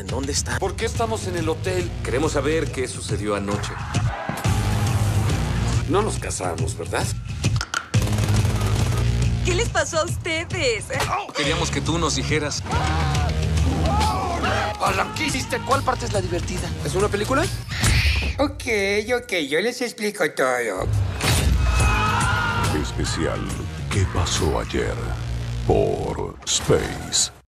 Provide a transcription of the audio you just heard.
¿En dónde está? ¿Por qué estamos en el hotel? Queremos saber qué sucedió anoche. No nos casamos, ¿verdad? ¿Qué les pasó a ustedes? Queríamos que tú nos dijeras. Alan, ¿qué hiciste? ¿Cuál parte es la divertida? ¿Es una película? Ok, yo les explico todo. Especial, ¿qué pasó ayer? Por Space.